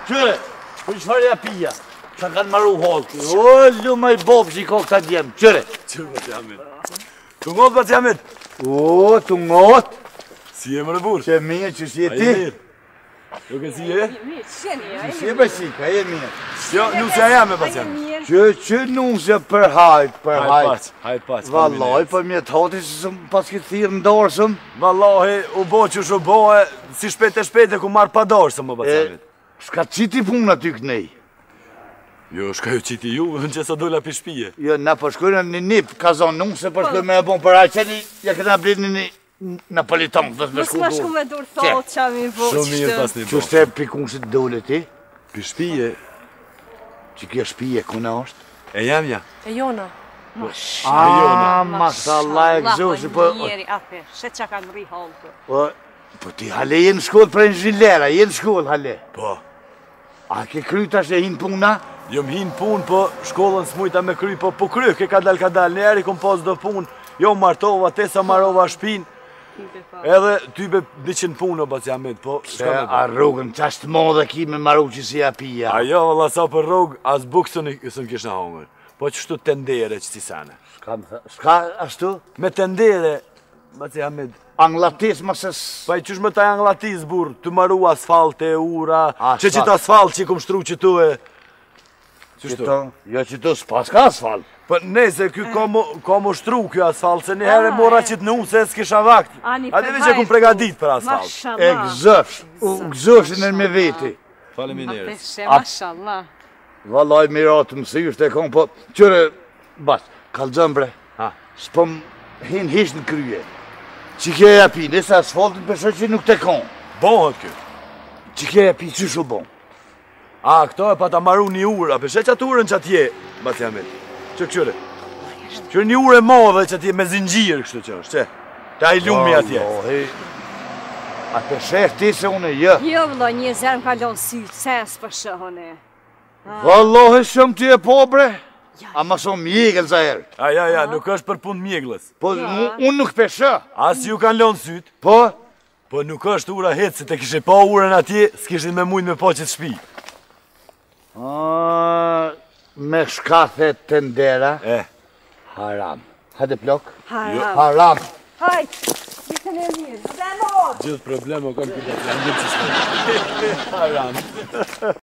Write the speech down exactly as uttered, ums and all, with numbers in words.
Qyre, për qëfar ja pija? Qa kanë maru halki? O, lume i bobë që i ka këta djemë. Qyre. Qyre, bat jamit. Të ngot, bat jamit. O, të ngot. Si e më rëbur? Që mirë, që si e ti? A e mirë. Jo ke si e? Që si e bësi, ka e mirë. Jo, nusja jam e bat jamit. Që që nusja për hajt, për hajt. Hajt pac, hajt pac. Vallaj, për mjetë hati që sëm pas këtë thirë ndarësëm. Vallahi, u bo që shu bo e, si shpete shpete ku marrë pa darësëm, më bat jamit. Ska qiti punë aty kënej. Jo, shka ju qiti ju, në që sa dolla për shpije. Jo, na përshkojnë në nip, ka zonë nusë, se përshkojnë me e bon për hajt, që një, ja këna blinë një Napolitan, dhe të me shku Mos ma shku me dur thot që amin po Shumë mirë pas një Që shte pikunësit dole ti? Për shpije. Që kjo shpije, kuna është? E jam ja. E jona. A, masallah e gëzoshi, po... Njeri, ape, shet që kanë rri halë. Po, po ti hale jenë shkollë për inxhilera, jenë shkollë hale. Po. A ke kry tash e hinë puna? Jo më hinë punë, po shkollën s'mujta me kry, po po kry, ke ka dal ka dal, në eri kom pas do punë, jo martova, tesa marova shpinë, edhe tybe diqen punë o bat jamit, po Se a rrugën qashtë modhe ki me maru që si apija. A jo, valla sa për rrugë, as bukë së në kishë në hongër, po qështu tendere që si sane. Shka ashtu? Me tendere, bat jamit. Anglatis më sës... Pa i qysh me taj anglatis, burë, të maru asfalte, ura, që Asfalt. qitë asfalt që i kom shtru që tu e... Qëto? Jo që tu s'pas ka asfalt. Po nese, kjo ka mo, ka mo shtru kjo asfalt, se një herë mora që të numë se s'kisha vakt. A dive që kum pregadit për asfalt. E gëzësh, u gëzëshin e me veti. Faleminderit. Apeshe, mashallah. Vallaj miratë më syrë të e kom, po... Qëre, bas, kalëzëm bre, Ha. s'pëm hinë hish në krye. Që kje e api, nëse asfaltin përshë që nuk të kon. Bohët kjo. Që kje e api, që shu bon? A, këto e pa ta maru një ura, për sheq atë urën që atje, bat jamit. Që këqyre. Qërë një ure madhe që atje me zingjirë kështu që është, që? Ta i lumi atje. Vallahi, a të sheh ti se unë jë. Jo, vëllo, një zërë më kalon sytë, ses për shëhone. Vallahi shumë ti e po bre. A ma shumë mjegël za herë. A, ja, ja, nuk është për punë mjeglës. Po unë nuk pesha. As ju kanë lonë sytë, Po, po nuk është ura hetë, se te kishe pa urën atje, s'kishin me mujnë me po që të shpi. a, me shkathe të ndera, E, haram. Hajde plok. Haram. Haram. Hajt, vitën e mirë. Dhe në orë. gjithë problemo kam këtë të langit që shpi. Haram.